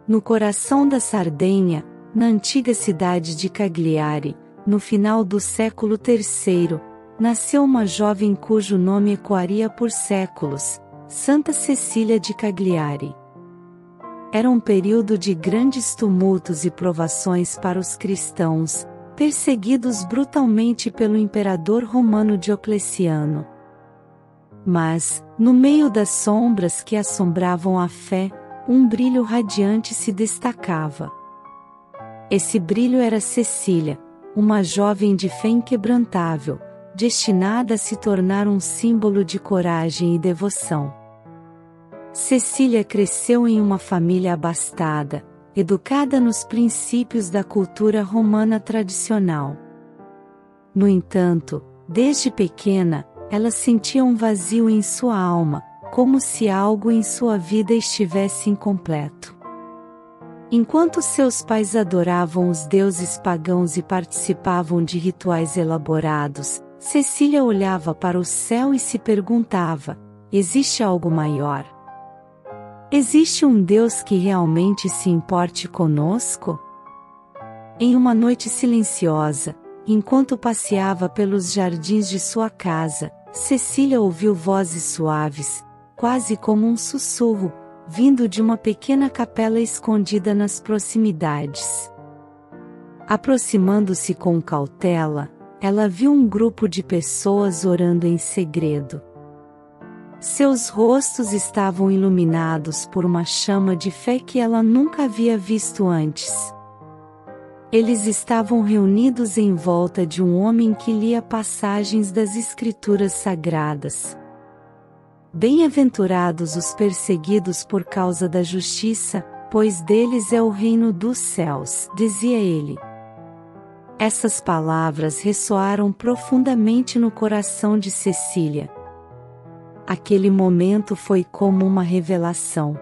No coração da Sardenha, na antiga cidade de Cagliari, no final do século III, nasceu uma jovem cujo nome ecoaria por séculos, Santa Cecília de Cagliari. Era um período de grandes tumultos e provações para os cristãos, perseguidos brutalmente pelo imperador romano Diocleciano. Mas, no meio das sombras que assombravam a fé, um brilho radiante se destacava. Esse brilho era Cecília, uma jovem de fé inquebrantável, destinada a se tornar um símbolo de coragem e devoção. Cecília cresceu em uma família abastada, educada nos princípios da cultura romana tradicional. No entanto, desde pequena, ela sentia um vazio em sua alma, como se algo em sua vida estivesse incompleto. Enquanto seus pais adoravam os deuses pagãos e participavam de rituais elaborados, Cecília olhava para o céu e se perguntava: existe algo maior? Existe um Deus que realmente se importe conosco? Em uma noite silenciosa, enquanto passeava pelos jardins de sua casa, Cecília ouviu vozes suaves, quase como um sussurro, vindo de uma pequena capela escondida nas proximidades. Aproximando-se com cautela, ela viu um grupo de pessoas orando em segredo. Seus rostos estavam iluminados por uma chama de fé que ela nunca havia visto antes. Eles estavam reunidos em volta de um homem que lia passagens das Escrituras Sagradas. Bem-aventurados os perseguidos por causa da justiça, pois deles é o reino dos céus, dizia ele. Essas palavras ressoaram profundamente no coração de Cecília. Aquele momento foi como uma revelação.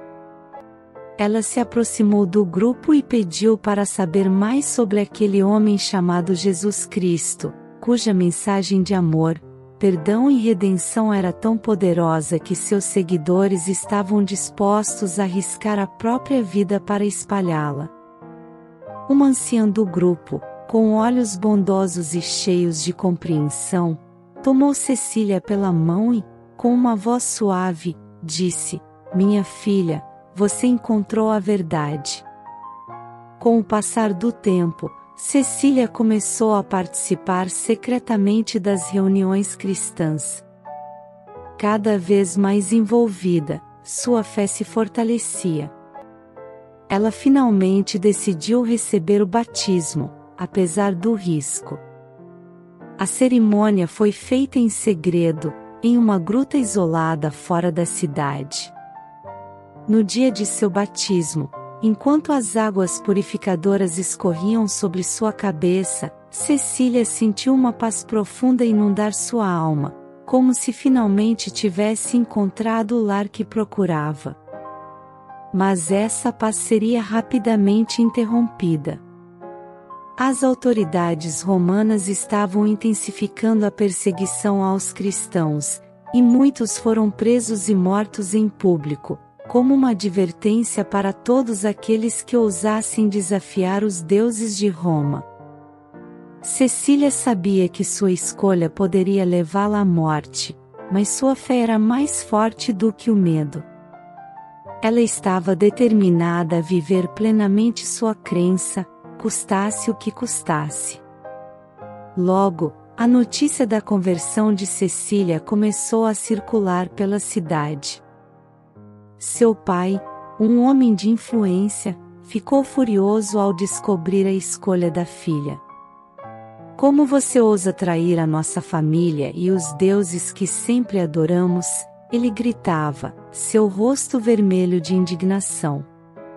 Ela se aproximou do grupo e pediu para saber mais sobre aquele homem chamado Jesus Cristo, cuja mensagem de amor, perdão e redenção era tão poderosa que seus seguidores estavam dispostos a arriscar a própria vida para espalhá-la. Uma anciã do grupo, com olhos bondosos e cheios de compreensão, tomou Cecília pela mão e, com uma voz suave, disse: minha filha, você encontrou a verdade. Com o passar do tempo, Cecília começou a participar secretamente das reuniões cristãs. Cada vez mais envolvida, sua fé se fortalecia. Ela finalmente decidiu receber o batismo, apesar do risco. A cerimônia foi feita em segredo, em uma gruta isolada fora da cidade. No dia de seu batismo, enquanto as águas purificadoras escorriam sobre sua cabeça, Cecília sentiu uma paz profunda inundar sua alma, como se finalmente tivesse encontrado o lar que procurava. Mas essa paz seria rapidamente interrompida. As autoridades romanas estavam intensificando a perseguição aos cristãos, e muitos foram presos e mortos em público, como uma advertência para todos aqueles que ousassem desafiar os deuses de Roma. Cecília sabia que sua escolha poderia levá-la à morte, mas sua fé era mais forte do que o medo. Ela estava determinada a viver plenamente sua crença, custasse o que custasse. Logo, a notícia da conversão de Cecília começou a circular pela cidade. Seu pai, um homem de influência, ficou furioso ao descobrir a escolha da filha. Como você ousa trair a nossa família e os deuses que sempre adoramos? Ele gritava, seu rosto vermelho de indignação.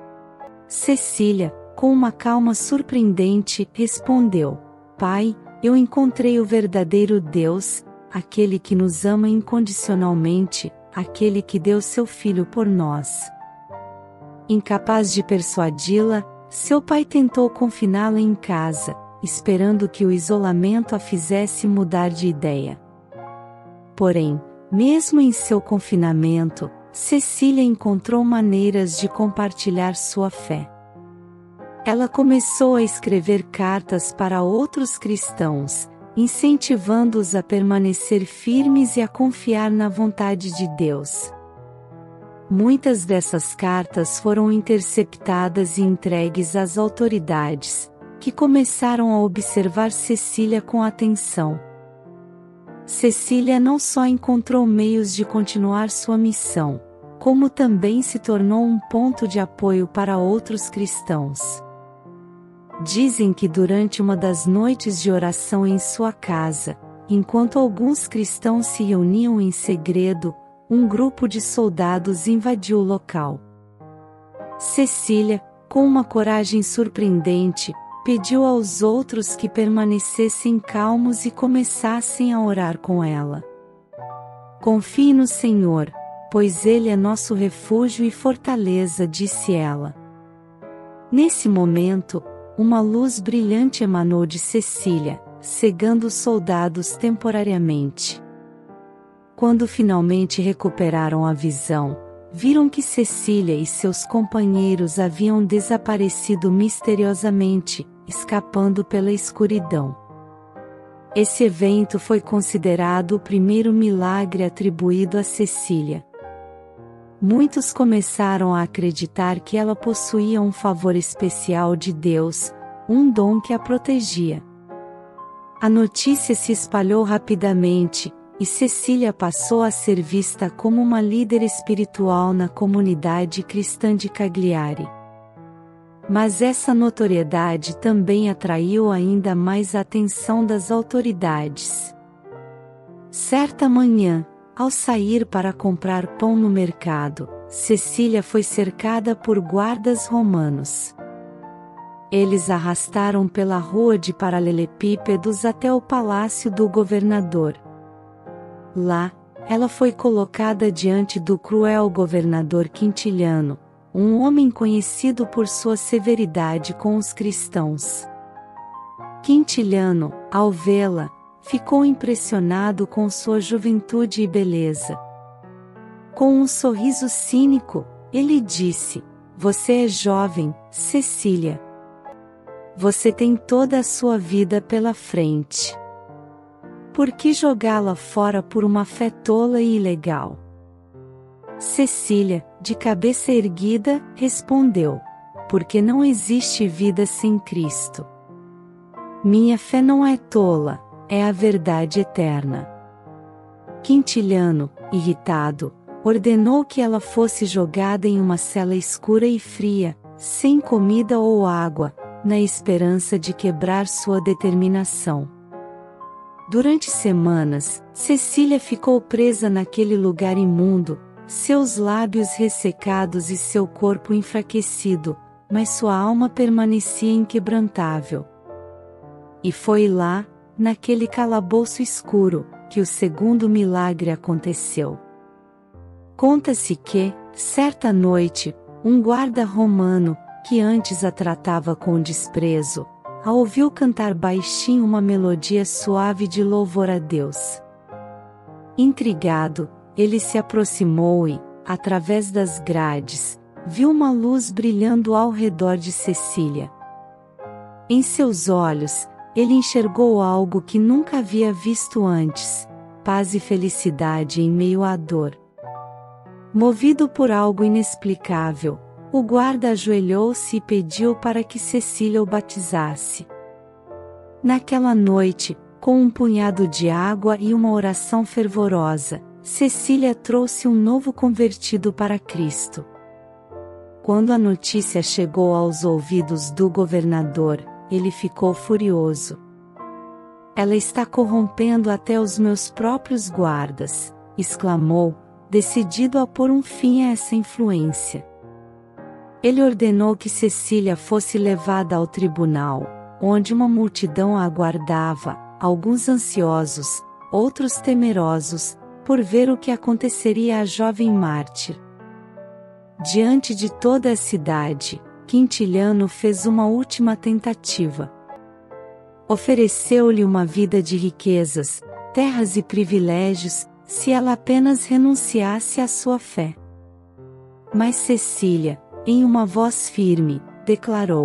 Cecília, com uma calma surpreendente, respondeu: Pai, eu encontrei o verdadeiro Deus, aquele que nos ama incondicionalmente, aquele que deu seu filho por nós. Incapaz de persuadi-la, seu pai tentou confiná-la em casa, esperando que o isolamento a fizesse mudar de ideia. Porém, mesmo em seu confinamento, Cecília encontrou maneiras de compartilhar sua fé. Ela começou a escrever cartas para outros cristãos, incentivando-os a permanecer firmes e a confiar na vontade de Deus. Muitas dessas cartas foram interceptadas e entregues às autoridades, que começaram a observar Cecília com atenção. Cecília não só encontrou meios de continuar sua missão, como também se tornou um ponto de apoio para outros cristãos. Dizem que durante uma das noites de oração em sua casa, enquanto alguns cristãos se reuniam em segredo, um grupo de soldados invadiu o local. Cecília, com uma coragem surpreendente, pediu aos outros que permanecessem calmos e começassem a orar com ela. "Confie no Senhor, pois Ele é nosso refúgio e fortaleza", disse ela. Nesse momento, uma luz brilhante emanou de Cecília, cegando os soldados temporariamente. Quando finalmente recuperaram a visão, viram que Cecília e seus companheiros haviam desaparecido misteriosamente, escapando pela escuridão. Esse evento foi considerado o primeiro milagre atribuído a Cecília. Muitos começaram a acreditar que ela possuía um favor especial de Deus, um dom que a protegia. A notícia se espalhou rapidamente, e Cecília passou a ser vista como uma líder espiritual na comunidade cristã de Cagliari. Mas essa notoriedade também atraiu ainda mais a atenção das autoridades. Certa manhã, ao sair para comprar pão no mercado, Cecília foi cercada por guardas romanos. Eles a arrastaram pela rua de paralelepípedos até o palácio do governador. Lá, ela foi colocada diante do cruel governador Quintiliano, um homem conhecido por sua severidade com os cristãos. Quintiliano, ao vê-la, ficou impressionado com sua juventude e beleza. Com um sorriso cínico, ele disse: "Você é jovem, Cecília. Você tem toda a sua vida pela frente. Por que jogá-la fora por uma fé tola e ilegal?" Cecília, de cabeça erguida, respondeu: "Porque não existe vida sem Cristo. Minha fé não é tola, é a verdade eterna." Quintiliano, irritado, ordenou que ela fosse jogada em uma cela escura e fria, sem comida ou água, na esperança de quebrar sua determinação. Durante semanas, Cecília ficou presa naquele lugar imundo, seus lábios ressecados e seu corpo enfraquecido, mas sua alma permanecia inquebrantável. E foi lá, naquele calabouço escuro, que o segundo milagre aconteceu. Conta-se que, certa noite, um guarda romano, que antes a tratava com desprezo, a ouviu cantar baixinho uma melodia suave de louvor a Deus. Intrigado, ele se aproximou e, através das grades, viu uma luz brilhando ao redor de Cecília. Em seus olhos, ele enxergou algo que nunca havia visto antes: paz e felicidade em meio à dor. Movido por algo inexplicável, o guarda ajoelhou-se e pediu para que Cecília o batizasse. Naquela noite, com um punhado de água e uma oração fervorosa, Cecília trouxe um novo convertido para Cristo. Quando a notícia chegou aos ouvidos do governador, ele ficou furioso. "Ela está corrompendo até os meus próprios guardas", exclamou, decidido a pôr um fim a essa influência. Ele ordenou que Cecília fosse levada ao tribunal, onde uma multidão a aguardava, alguns ansiosos, outros temerosos, por ver o que aconteceria à jovem mártir. Diante de toda a cidade, Quintiliano fez uma última tentativa. Ofereceu-lhe uma vida de riquezas, terras e privilégios, se ela apenas renunciasse à sua fé. Mas Cecília, em uma voz firme, declarou: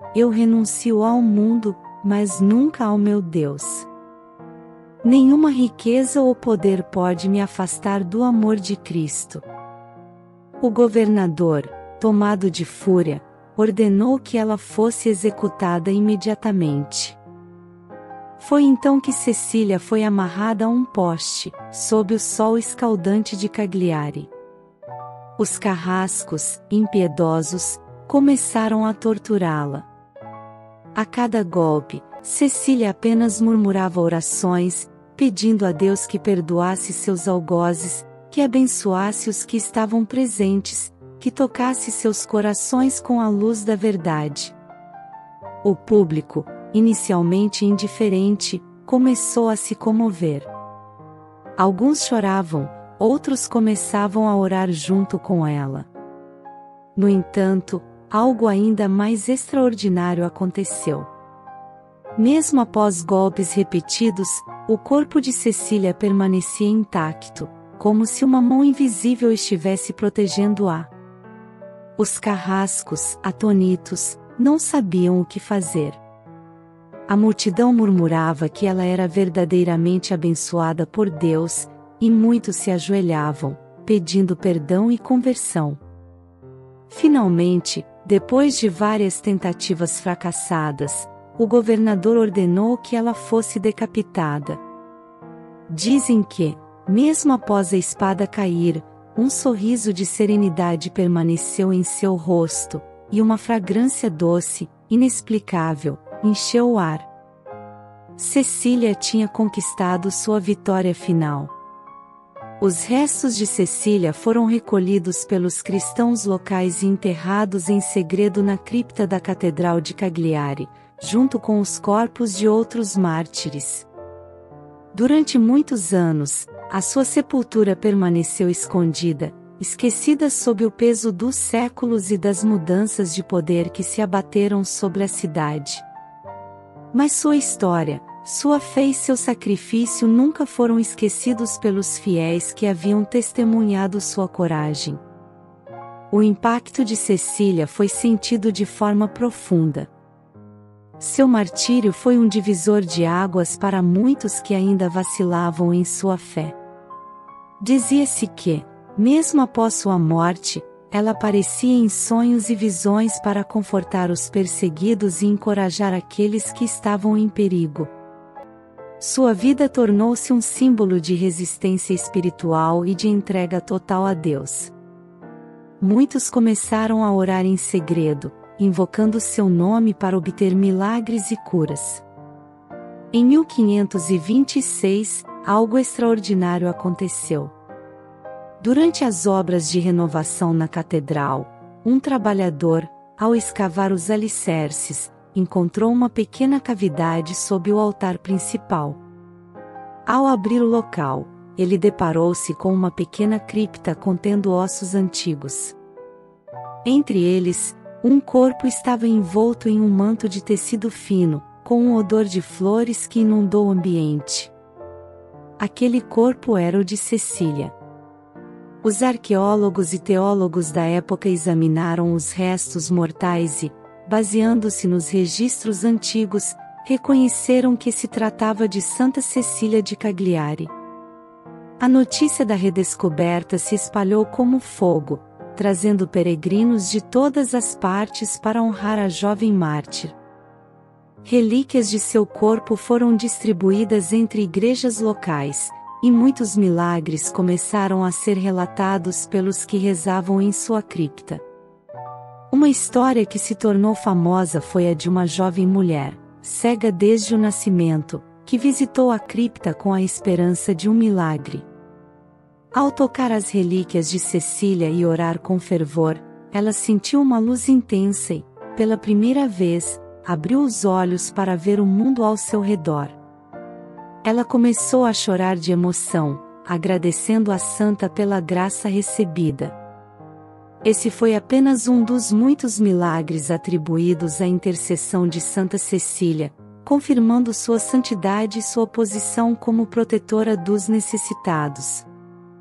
eu renuncio ao mundo, mas nunca ao meu Deus. Nenhuma riqueza ou poder pode me afastar do amor de Cristo. O governador, tomado de fúria, ordenou que ela fosse executada imediatamente. Foi então que Cecília foi amarrada a um poste, sob o sol escaldante de Cagliari. Os carrascos, impiedosos, começaram a torturá-la. A cada golpe, Cecília apenas murmurava orações, pedindo a Deus que perdoasse seus algozes, que abençoasse os que estavam presentes, que tocasse seus corações com a luz da verdade. O público, inicialmente indiferente, começou a se comover. Alguns choravam, outros começavam a orar junto com ela. No entanto, algo ainda mais extraordinário aconteceu. Mesmo após golpes repetidos, o corpo de Cecília permanecia intacto, como se uma mão invisível estivesse protegendo-a. Os carrascos, atônitos, não sabiam o que fazer. A multidão murmurava que ela era verdadeiramente abençoada por Deus, e muitos se ajoelhavam, pedindo perdão e conversão. Finalmente, depois de várias tentativas fracassadas, o governador ordenou que ela fosse decapitada. Dizem que, mesmo após a espada cair, um sorriso de serenidade permaneceu em seu rosto, e uma fragrância doce, inexplicável, encheu o ar. Cecília tinha conquistado sua vitória final. Os restos de Cecília foram recolhidos pelos cristãos locais e enterrados em segredo na cripta da Catedral de Cagliari, junto com os corpos de outros mártires. Durante muitos anos, a sua sepultura permaneceu escondida, esquecida sob o peso dos séculos e das mudanças de poder que se abateram sobre a cidade. Mas sua história, sua fé e seu sacrifício nunca foram esquecidos pelos fiéis que haviam testemunhado sua coragem. O impacto de Cecília foi sentido de forma profunda. Seu martírio foi um divisor de águas para muitos que ainda vacilavam em sua fé. Dizia-se que, mesmo após sua morte, ela aparecia em sonhos e visões para confortar os perseguidos e encorajar aqueles que estavam em perigo. Sua vida tornou-se um símbolo de resistência espiritual e de entrega total a Deus. Muitos começaram a orar em segredo, invocando seu nome para obter milagres e curas. Em 1526, algo extraordinário aconteceu. Durante as obras de renovação na catedral, um trabalhador, ao escavar os alicerces, encontrou uma pequena cavidade sob o altar principal. Ao abrir o local, ele deparou-se com uma pequena cripta contendo ossos antigos. Entre eles, um corpo estava envolto em um manto de tecido fino, com um odor de flores que inundou o ambiente. Aquele corpo era o de Cecília. Os arqueólogos e teólogos da época examinaram os restos mortais e, baseando-se nos registros antigos, reconheceram que se tratava de Santa Cecília de Cagliari. A notícia da redescoberta se espalhou como fogo, trazendo peregrinos de todas as partes para honrar a jovem mártir. Relíquias de seu corpo foram distribuídas entre igrejas locais, e muitos milagres começaram a ser relatados pelos que rezavam em sua cripta. Uma história que se tornou famosa foi a de uma jovem mulher, cega desde o nascimento, que visitou a cripta com a esperança de um milagre. Ao tocar as relíquias de Cecília e orar com fervor, ela sentiu uma luz intensa e, pela primeira vez, abriu os olhos para ver o mundo ao seu redor. Ela começou a chorar de emoção, agradecendo a santa pela graça recebida. Esse foi apenas um dos muitos milagres atribuídos à intercessão de Santa Cecília, confirmando sua santidade e sua posição como protetora dos necessitados.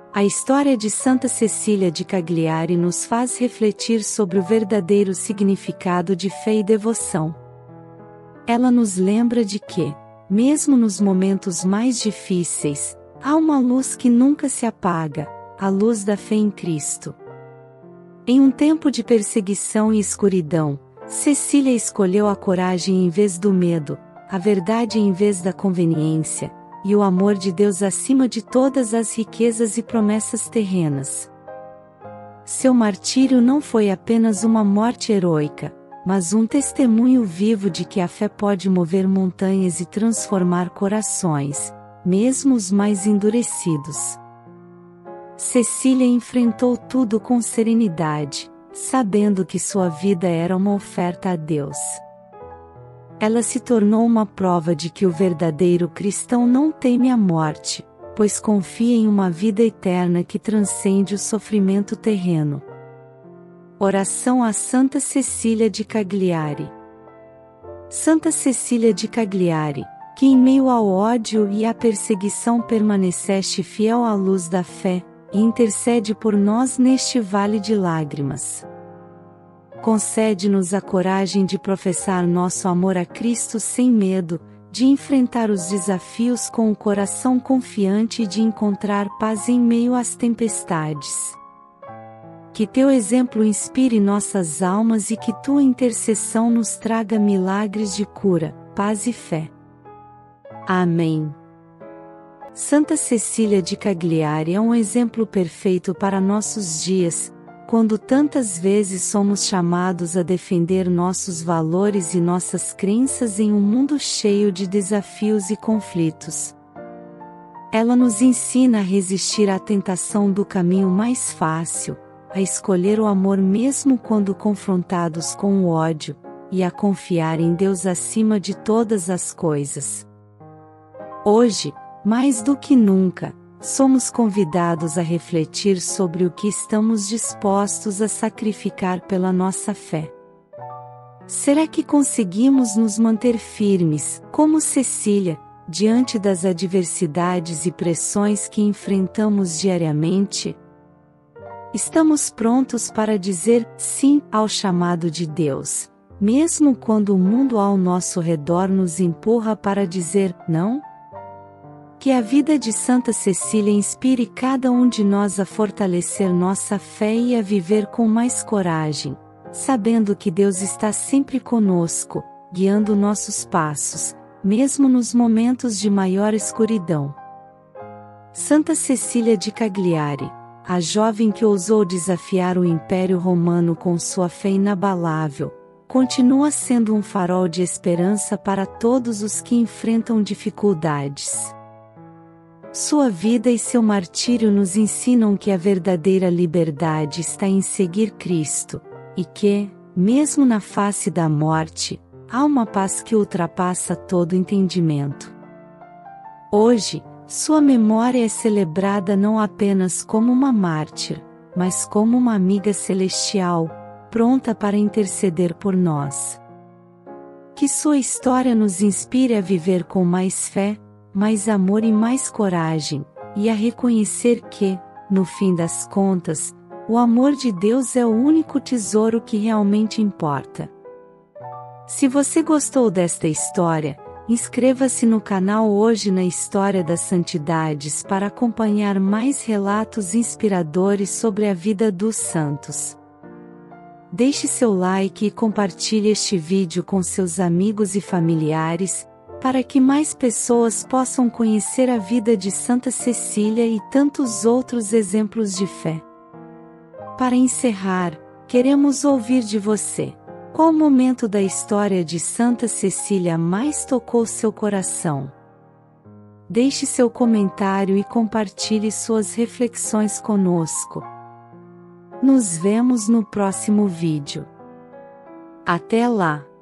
A história de Santa Cecília de Cagliari nos faz refletir sobre o verdadeiro significado de fé e devoção. Ela nos lembra de que, mesmo nos momentos mais difíceis, há uma luz que nunca se apaga, a luz da fé em Cristo. Em um tempo de perseguição e escuridão, Cecília escolheu a coragem em vez do medo, a verdade em vez da conveniência, e o amor de Deus acima de todas as riquezas e promessas terrenas. Seu martírio não foi apenas uma morte heroica, mas um testemunho vivo de que a fé pode mover montanhas e transformar corações, mesmo os mais endurecidos. Cecília enfrentou tudo com serenidade, sabendo que sua vida era uma oferta a Deus. Ela se tornou uma prova de que o verdadeiro cristão não teme a morte, pois confia em uma vida eterna que transcende o sofrimento terreno. Oração a Santa Cecília de Cagliari. Santa Cecília de Cagliari, que em meio ao ódio e à perseguição permaneceste fiel à luz da fé, intercede por nós neste vale de lágrimas. Concede-nos a coragem de professar nosso amor a Cristo sem medo, de enfrentar os desafios com o coração confiante e de encontrar paz em meio às tempestades. Que teu exemplo inspire nossas almas e que tua intercessão nos traga milagres de cura, paz e fé. Amém. Santa Cecília de Cagliari é um exemplo perfeito para nossos dias, quando tantas vezes somos chamados a defender nossos valores e nossas crenças em um mundo cheio de desafios e conflitos. Ela nos ensina a resistir à tentação do caminho mais fácil, a escolher o amor mesmo quando confrontados com o ódio, e a confiar em Deus acima de todas as coisas. Hoje, mais do que nunca, somos convidados a refletir sobre o que estamos dispostos a sacrificar pela nossa fé. Será que conseguimos nos manter firmes, como Cecília, diante das adversidades e pressões que enfrentamos diariamente? Estamos prontos para dizer sim ao chamado de Deus, mesmo quando o mundo ao nosso redor nos empurra para dizer não? Que a vida de Santa Cecília inspire cada um de nós a fortalecer nossa fé e a viver com mais coragem, sabendo que Deus está sempre conosco, guiando nossos passos, mesmo nos momentos de maior escuridão. Santa Cecília de Cagliari, a jovem que ousou desafiar o Império Romano com sua fé inabalável, continua sendo um farol de esperança para todos os que enfrentam dificuldades. Sua vida e seu martírio nos ensinam que a verdadeira liberdade está em seguir Cristo, e que, mesmo na face da morte, há uma paz que ultrapassa todo entendimento. Hoje, sua memória é celebrada não apenas como uma mártir, mas como uma amiga celestial, pronta para interceder por nós. Que sua história nos inspire a viver com mais fé, mais amor e mais coragem, e a reconhecer que, no fim das contas, o amor de Deus é o único tesouro que realmente importa. Se você gostou desta história, inscreva-se no canal Hoje na História das Santidades para acompanhar mais relatos inspiradores sobre a vida dos santos. Deixe seu like e compartilhe este vídeo com seus amigos e familiares, para que mais pessoas possam conhecer a vida de Santa Cecília e tantos outros exemplos de fé. Para encerrar, queremos ouvir de você. Qual momento da história de Santa Cecília mais tocou seu coração? Deixe seu comentário e compartilhe suas reflexões conosco. Nos vemos no próximo vídeo. Até lá!